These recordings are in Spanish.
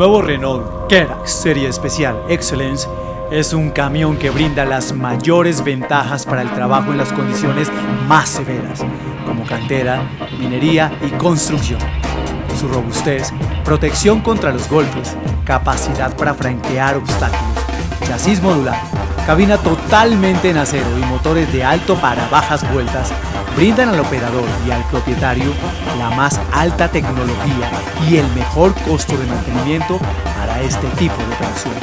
nuevo Renault Kerax Serie Especial Excellence es un camión que brinda las mayores ventajas para el trabajo en las condiciones más severas, como cantera, minería y construcción. Su robustez, protección contra los golpes, capacidad para franquear obstáculos, chasis modular, cabina totalmente en acero y motores de alto para bajas vueltas brindan al operador y al propietario la más alta tecnología y el mejor costo de mantenimiento para este tipo de operación.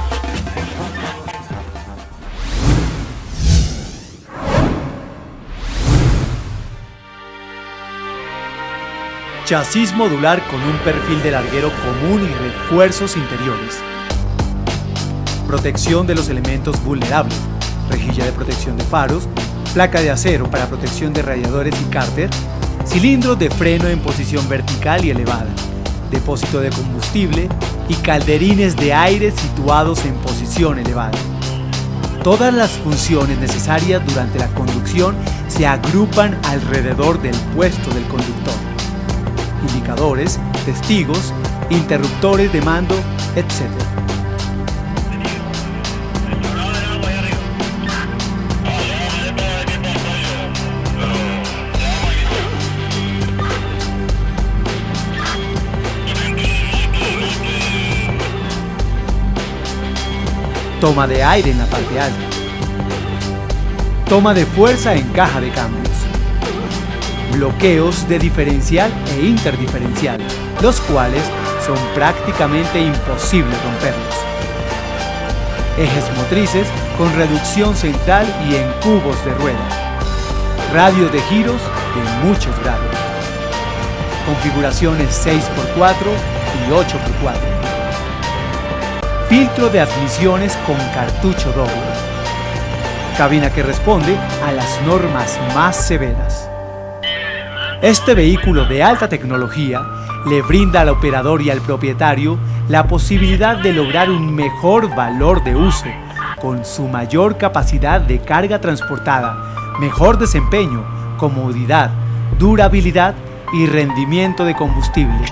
Chasis modular con un perfil de larguero común y refuerzos interiores. Protección de los elementos vulnerables, rejilla de protección de faros, placa de acero para protección de radiadores y cárter, cilindros de freno en posición vertical y elevada, depósito de combustible y calderines de aire situados en posición elevada. Todas las funciones necesarias durante la conducción se agrupan alrededor del puesto del conductor. Indicadores, testigos, interruptores de mando, etc. Toma de aire en la parte alta. Toma de fuerza en caja de cambios. Bloqueos de diferencial e interdiferencial, los cuales son prácticamente imposible romperlos. Ejes motrices con reducción central y en cubos de rueda. Radios de giros de muchos grados. Configuraciones 6x4 y 8x4. Filtro de admisiones con cartucho doble. Cabina que responde a las normas más severas. Este vehículo de alta tecnología le brinda al operador y al propietario la posibilidad de lograr un mejor valor de uso, con su mayor capacidad de carga transportada, mejor desempeño, comodidad, durabilidad y rendimiento de combustible.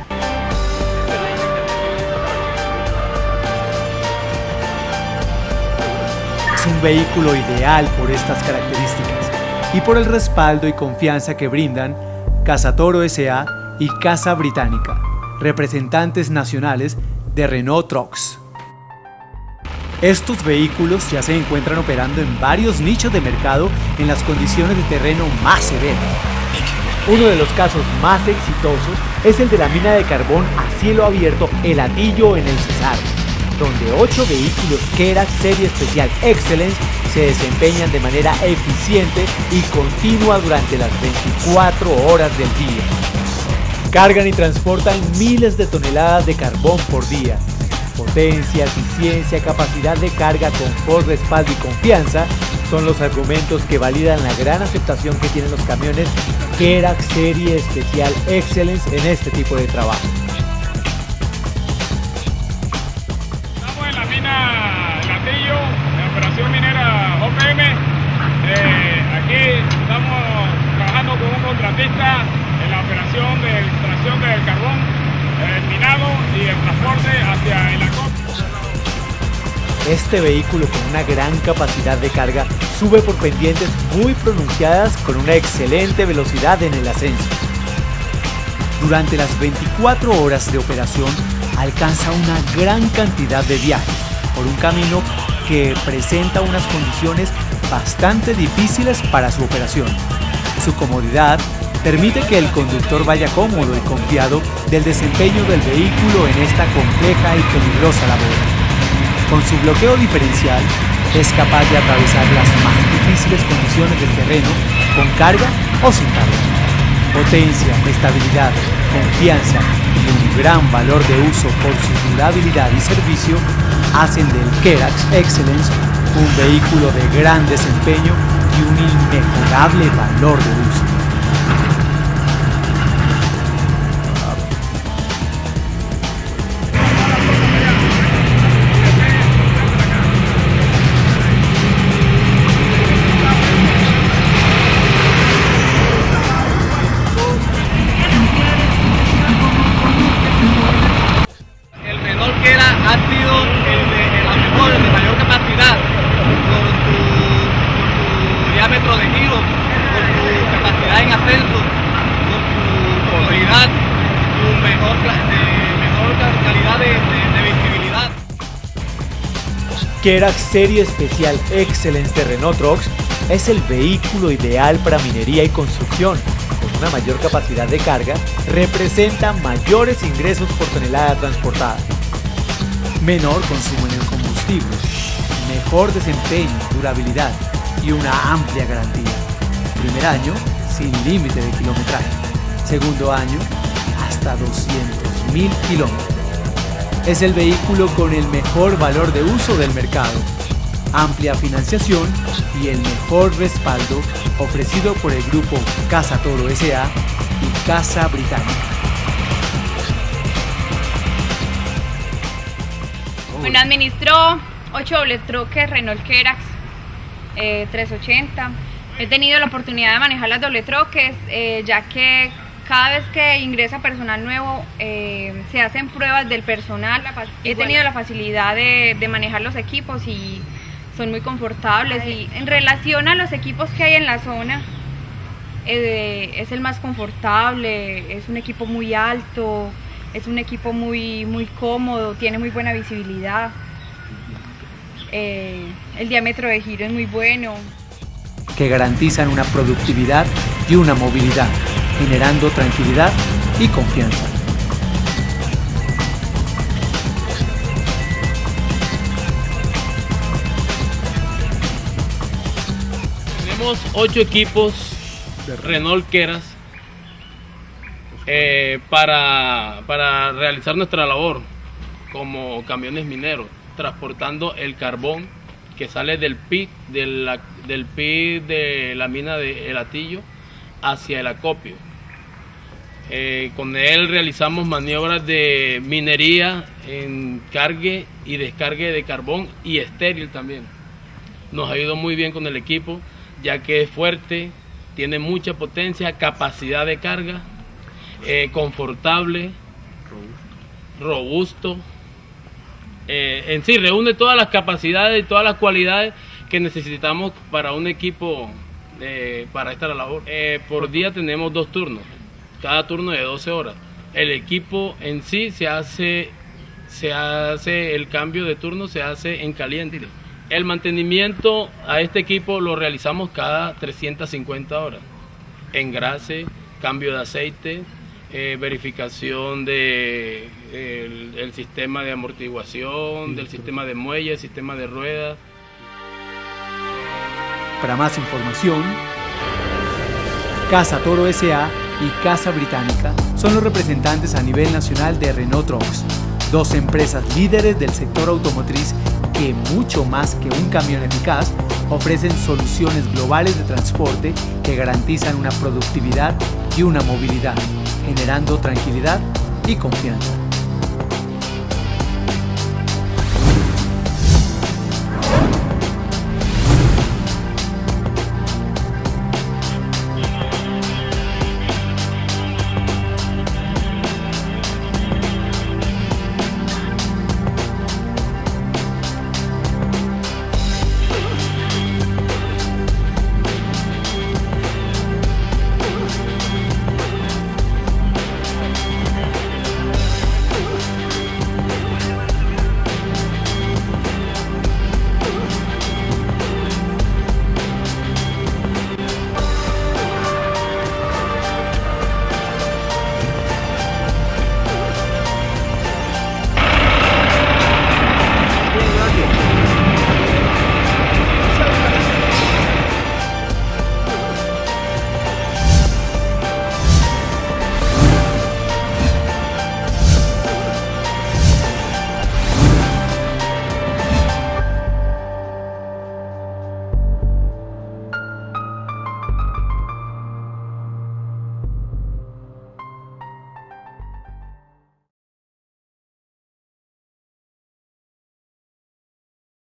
Es un vehículo ideal por estas características y por el respaldo y confianza que brindan Casa Toro S.A. y Casa Británica, representantes nacionales de Renault Trucks. Estos vehículos ya se encuentran operando en varios nichos de mercado en las condiciones de terreno más severas. Uno de los casos más exitosos es el de la mina de carbón a cielo abierto El Hatillo en el Cesar, donde 8 vehículos Kerax Serie Especial Excellence se desempeñan de manera eficiente y continua durante las 24 horas del día. Cargan y transportan miles de toneladas de carbón por día. Potencia, eficiencia, capacidad de carga, confort, respaldo y confianza son los argumentos que validan la gran aceptación que tienen los camiones Kerax Serie Especial Excellence en este tipo de trabajo. Estamos en la mina El Hatillo, en la operación minera OPM. Aquí estamos trabajando con un contratista en la operación de extracción del carbón, el minado y el transporte hacia el acopio. Este vehículo con una gran capacidad de carga sube por pendientes muy pronunciadas con una excelente velocidad en el ascenso. Durante las 24 horas de operación alcanza una gran cantidad de viajes por un camino que presenta unas condiciones bastante difíciles para su operación. Su comodidad permite que el conductor vaya cómodo y confiado del desempeño del vehículo en esta compleja y peligrosa labor. Con su bloqueo diferencial es capaz de atravesar las más difíciles condiciones del terreno con carga o sin carga. Potencia, estabilidad, confianza y un gran valor de uso por su durabilidad y servicio hacen del Kerax Excellence un vehículo de gran desempeño y un inmejorable valor de uso. Kerax Serie Especial Excellence de Renault Trucks es el vehículo ideal para minería y construcción. Con una mayor capacidad de carga, representa mayores ingresos por tonelada transportada, menor consumo en el combustible, mejor desempeño, durabilidad y una amplia garantía. Primer año, sin límite de kilometraje. Segundo año, hasta 200.000 kilómetros. Es el vehículo con el mejor valor de uso del mercado, amplia financiación y el mejor respaldo ofrecido por el grupo Casa Toro S.A. y Casa Británica. Bueno, administró 8 doble troques Renault Kerax 380. He tenido la oportunidad de manejar las doble troques, ya que cada vez que ingresa personal nuevo se hacen pruebas del personal. He tenido la facilidad de manejar los equipos y son muy confortables. Y en relación a los equipos que hay en la zona, es el más confortable, es un equipo muy alto, es un equipo muy cómodo, tiene muy buena visibilidad, el diámetro de giro es muy bueno. Que garantizan una productividad y una movilidad, generando tranquilidad y confianza. Tenemos 8 equipos Renault Kerax para realizar nuestra labor como camiones mineros, transportando el carbón que sale del pit de la mina de El Hatillo hacia el acopio. Con él realizamos maniobras de minería en cargue y descargue de carbón y estéril también. Nos ha ido muy bien con el equipo, ya que es fuerte, tiene mucha potencia, capacidad de carga, confortable, robusto. En sí, reúne todas las capacidades y todas las cualidades que necesitamos para un equipo para esta labor. Por día tenemos 2 turnos, cada turno de 12 horas. El equipo en sí se hace el cambio de turno, se hace en caliente. El mantenimiento a este equipo lo realizamos cada 350 horas. Engrase, cambio de aceite, verificación de el sistema de amortiguación, del sistema de muelles, sistema de ruedas. Para más información, Casa Toro S.A. y Casa Británica son los representantes a nivel nacional de Renault Trucks, 2 empresas líderes del sector automotriz que, mucho más que un camión eficaz, ofrecen soluciones globales de transporte que garantizan una productividad y una movilidad, generando tranquilidad y confianza.